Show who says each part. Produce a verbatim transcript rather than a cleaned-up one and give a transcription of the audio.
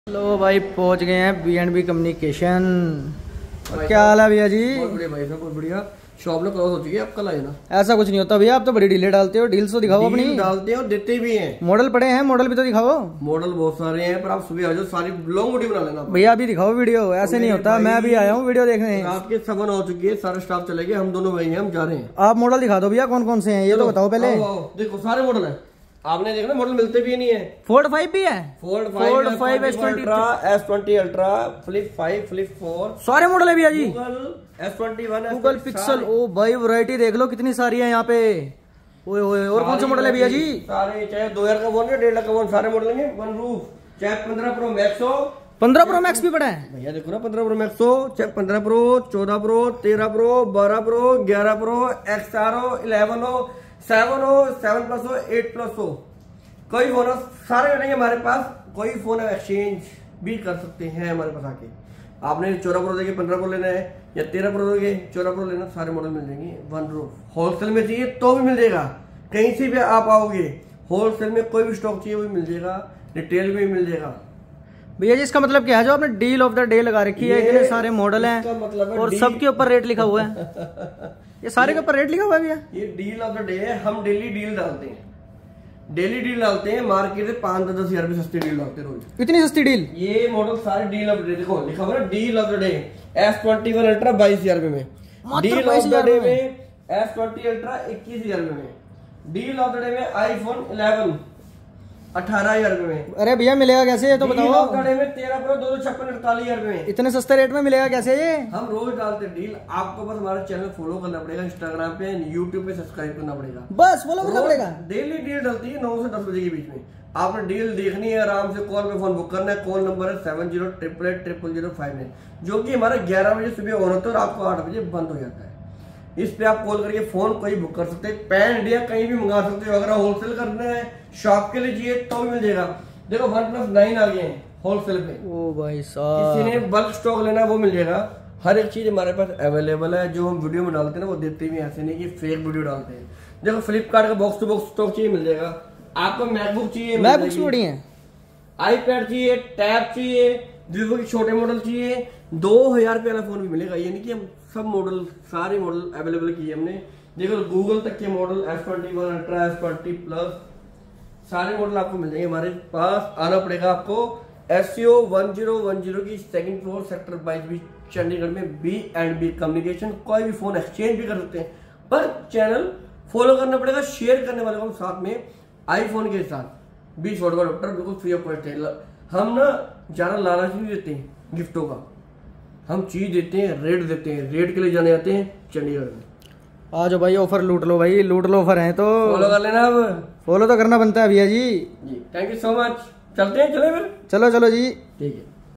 Speaker 1: लो भाई पहुंच गए हैं बी एंड बी कम्युनिकेशन। क्या हाल है भैया जी?
Speaker 2: बहुत बढ़िया भाई साहब, बहुत बढ़िया। शॉप में क्लोज हो चुकी है, आप कल आए ना।
Speaker 1: ऐसा कुछ नहीं होता भैया, आप तो बड़ी डीलें डालते हो। डील्स तो दिखाओ अपनी।
Speaker 2: डालते हैं और देते भी हैं।
Speaker 1: मॉडल पड़े हैं, मॉडल भी तो दिखाओ।
Speaker 2: मॉडल बहुत सारे हैं, पर आप सुबह आ जाओ, सारी लॉन्ग वीडियो बना लेना
Speaker 1: भैया। अभी दिखाओ वीडियो, ऐसे नहीं होता। मैं अभी आया हूँ वीडियो देखने।
Speaker 2: रात के सेवन हो चुकी है, सारे स्टाफ चले गए, हम दोनों भाई हैं, हम जा रहे हैं।
Speaker 1: आप मॉडल दिखा दो भैया, कौन कौन से हैं ये तो बताओ पहले।
Speaker 2: देखो सारे मॉडल है, आपने देखा ना, मॉडल मिलते भी नहीं है।
Speaker 1: फोर्ड फाइव भी है,
Speaker 2: fold
Speaker 1: fold five S twenty
Speaker 2: S twenty ultra, flip five, flip four,
Speaker 1: सारे मॉडल है भैया जी।
Speaker 2: Google S twenty one,
Speaker 1: Google Pixel. ओ भाई वैरायटी देख लो कितनी सारी है यहाँ पे। ओए ओए, और कौन सा मॉडल है भैया जी?
Speaker 2: सारे, चाहे दो हजार का फोन है, डेढ़ लाख का फोन, सारे मॉडल लेंगे। वन रूफ, चाहे पंद्रह प्रो मैक्स हो।
Speaker 1: पंद्रह प्रो मैक्स भी पड़ा है
Speaker 2: भैया, देखो ना, पंद्रह प्रो मैक्स हो, चाहे पंद्रह प्रो, चौदह प्रो, तेरह प्रो, बारह प्रो, ग्यारह प्रो, एक्स आर हो, इलेवन हो, सेवन हो, सेवन प्लस हो, एट प्लस हो, कोई फोन हो, सारे मिलेंगे हमारे पास। कोई फोन एक्सचेंज भी कर सकते हैं हमारे पास आके। आपने चौदह प्रो देके पंद्रह प्रो लेना है, या तेरह प्रो देके चौदह प्रो लेना, सारे मॉडल मिल जाएंगे। वन रूफ होलसेल में चाहिए तो भी मिल जाएगा, कहीं से भी आप आओगे होलसेल में कोई भी स्टॉक चाहिए वो भी मिल जाएगा, रिटेल में भी मिल जाएगा।
Speaker 1: भैया जी इसका मतलब क्या है जो आपने डील ऑफ द डे लगा रखी है? इतने सारे मॉडल हैं
Speaker 2: मतलब
Speaker 1: और सबके ऊपर रेट लिखा हुआ है। ये सारे के ऊपर रेट लिखा हुआ है भैया?
Speaker 2: ये डील ऑफ द डे है, हम डेली डील डालते हैं, डेली डील डालते हैं। मार्केट से पांच दस हजार रुपए सस्ती डील डालते हैं रोज।
Speaker 1: इतनी सस्ती डील? ये
Speaker 2: मॉडल सारे डील ऑफ द डे, देखो लिखा हुआ है deal of the day. S twenty one ultra बाईस हजार रुपए में, डील ऑफ द डे में एस ट्वेंटी अल्ट्रा इक्कीस हजार रुपए में, डील ऑफ द डे में आईफोन इलेवन अठारह हजार रुपए में।
Speaker 1: अरे भैया मिलेगा कैसे ये तो बताओ।
Speaker 2: डील ऑफ द डे में तेरह प्रो दो सौ छप्पन अड़तालीस हजार रुपए में।
Speaker 1: इतने सस्ते रेट में मिलेगा कैसे ये? हम
Speaker 2: रोज डालते हैं डील। आपको बस हमारा चैनल फॉलो करना पड़ेगा, इंस्टाग्राम पे, यूट्यूब पे सब्सक्राइब करना पड़ेगा,
Speaker 1: बस फॉलो करना पड़ेगा।
Speaker 2: डेली डील डलती है नौ से दस बजे के बीच में। आपने डील देखनी है, आराम से कॉल पे फोन बुक करना है। कॉल नंबर है seven zero triple eight triple zero five nine, जो कि हमारा ग्यारह बजे सुबह ऑन होता है और आपको आठ बजे बंद हो जाता है। इस पे आप कॉल करके फोन कोई बुक कर सकते हैं, पैन इंडिया कहीं भी मंगा सकते हो। अगर होलसेल करना है, शॉप के लिए चाहिए तो भी मिल जाएगा। देखो वन प्लस नाइन आ गए हैं होलसेल पे।
Speaker 1: ओ भाई साहब,
Speaker 2: किसी ने बल्क स्टॉक लेना है वो मिल जाएगा। हर एक चीज हमारे पास अवेलेबल है। जो हम वीडियो में डालते हैं ना वो देते भी, ऐसे नहीं कि फेक वीडियो डालते हैं। देखो फ्लिपकार्ट का बॉक्स टू बॉक्स स्टॉक चाहिए मिल जाएगा आपको। मैकबुक चाहिए,
Speaker 1: मैकबुक्स बड़ी हैं,
Speaker 2: आईपैड चाहिए, टैब चाहिए, वीवो के छोटे मॉडल चाहिए, दो हजार रुपये वाला फोन भी मिलेगा। ये नहीं कि हम सब मॉडल, सारे मॉडल अवेलेबल किए हमने। देखो गूगल तक के model, S twenty one ultra, S twenty plus, सारे मॉडल आपको मिल जाएंगे। हमारे पास आना पड़ेगा आपको S C O one zero one zero की सेकंड फ्लोर, सेक्टर बाईस बी, चंडीगढ़ में, बी एंड बी कम्युनिकेशन। कोई भी फोन एक्सचेंज भी कर सकते हैं, पर चैनल फॉलो करना पड़ेगा। शेयर करने वाले को साथ में आईफोन के साथ बीस वोट का डॉक्टर बिल्कुल फ्री ऑफ कॉस्ट है। हम ना ज्यादा लालच नहीं देते हैं गिफ्टों का, हम चीज देते हैं, रेट देते हैं। रेट के लिए जाने जाते हैं चंडीगढ़ में।
Speaker 1: आ जाओ भाई, ऑफर लूट लो भाई, लूट लो। ऑफर है तो
Speaker 2: फॉलो कर लेना। अब
Speaker 1: फॉलो तो करना बनता है भैया जी।
Speaker 2: जी थैंक यू सो मच। चलते हैं, चले फिर।
Speaker 1: चलो चलो जी,
Speaker 2: ठीक है।